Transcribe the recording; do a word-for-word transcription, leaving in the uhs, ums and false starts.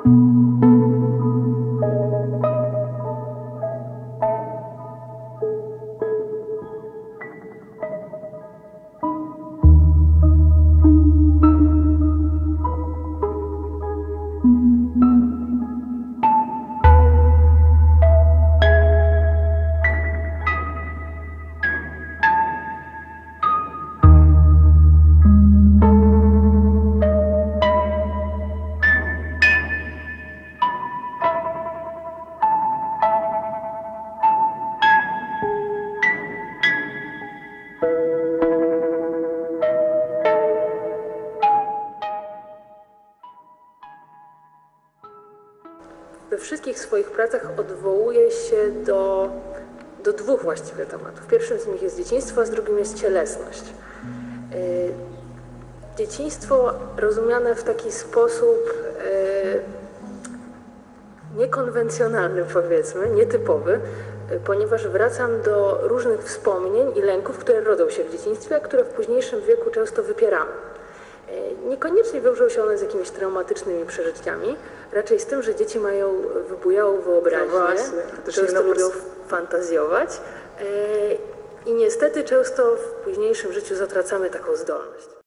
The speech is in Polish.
We wszystkich swoich pracach odwołuje się do, do dwóch właściwie tematów. Pierwszym z nich jest dzieciństwo, a z drugim jest cielesność. Dzieciństwo rozumiane w taki sposób niekonwencjonalny, powiedzmy, nietypowy, ponieważ wracam do różnych wspomnień i lęków, które rodzą się w dzieciństwie, a które w późniejszym wieku często wypieramy. Niekoniecznie wiążą się one z jakimiś traumatycznymi przeżyciami, raczej z tym, że dzieci mają wybujałą wyobraźnię, no często lubią fantazjować i niestety często w późniejszym życiu zatracamy taką zdolność.